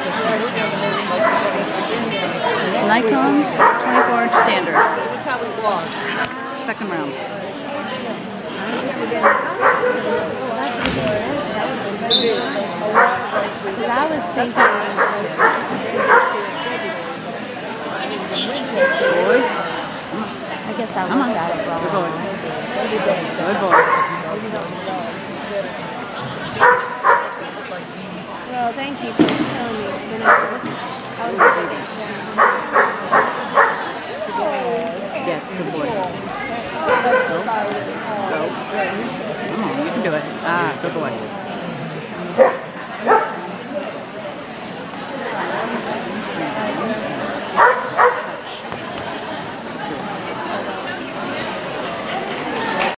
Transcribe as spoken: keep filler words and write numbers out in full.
It's Nikon twenty-four inch standard. Second round. Because I was thinking, Boys. I guess I Come on. looked at it wrong. Good boy. Good boy. Well, thank you for telling me. Then I I was thinking. Yes, good boy. Go. Go. Come on, you can do it. Ah, good boy.